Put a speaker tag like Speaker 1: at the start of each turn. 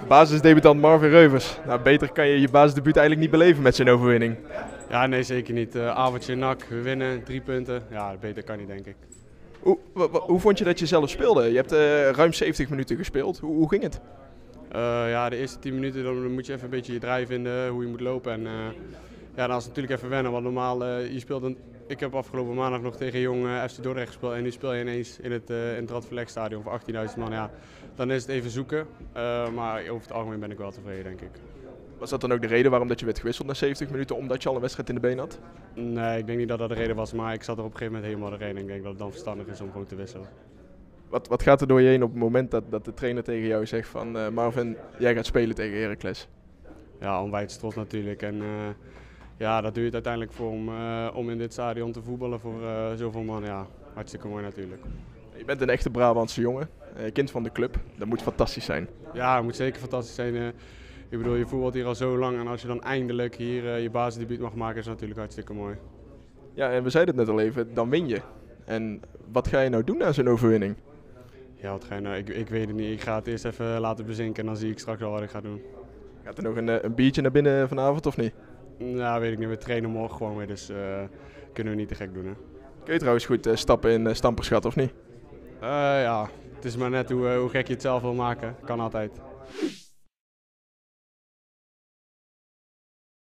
Speaker 1: Basisdebutant Marvin Reuvers. Nou, beter kan je je basisdebuut eigenlijk niet beleven met zijn overwinning.
Speaker 2: Ja, nee, zeker niet. Avondje NAC, we winnen, 3 punten. Ja, beter kan niet, denk ik.
Speaker 1: Hoe vond je dat je zelf speelde? Je hebt ruim 70 minuten gespeeld. Hoe ging het?
Speaker 2: Ja, de eerste 10 minuten dan moet je even een beetje je draai vinden, hoe je moet lopen. En ja, dan is het natuurlijk even wennen, want normaal, ik heb afgelopen maandag nog tegen Jong FC Dordrecht gespeeld en nu speel je ineens in het Radverlegstadion voor 18.000 man. Ja, dan is het even zoeken, maar over het algemeen ben ik wel tevreden, denk ik.
Speaker 1: Was dat dan ook de reden waarom dat je werd gewisseld na 70 minuten, omdat je al een wedstrijd in de been had?
Speaker 2: Nee, ik denk niet dat dat de reden was, maar ik zat er op een gegeven moment helemaal doorheen. Ik denk dat het dan verstandig is om gewoon te wisselen.
Speaker 1: Wat gaat er door je heen op het moment dat de trainer tegen jou zegt van Marvin, jij gaat spelen tegen Heracles?
Speaker 2: Ja, onwijs trots natuurlijk. En ja, dat doe je het uiteindelijk voor om in dit stadion te voetballen voor zoveel man. Ja, hartstikke mooi natuurlijk.
Speaker 1: Je bent een echte Brabantse jongen, kind van de club. Dat moet fantastisch zijn.
Speaker 2: Ja, het moet zeker fantastisch zijn. Ik bedoel, je voetbalt hier al zo lang en als je dan eindelijk hier je basisdebuut mag maken, is dat natuurlijk hartstikke mooi.
Speaker 1: Ja, en we zeiden het net al even, dan win je. En wat ga je nou doen na zo'n overwinning?
Speaker 2: Ja, wat ga je nou? Ik weet het niet. Ik ga het eerst even laten bezinken en dan zie ik straks wel wat ik ga doen.
Speaker 1: Gaat er nog een biertje naar binnen vanavond of niet?
Speaker 2: Nou, weet ik niet. We trainen morgen gewoon weer, dus kunnen we niet te gek doen. Hè?
Speaker 1: Kun je trouwens goed stappen in Stamperschat of niet?
Speaker 2: Ja, het is maar net hoe gek je het zelf wil maken. Kan altijd.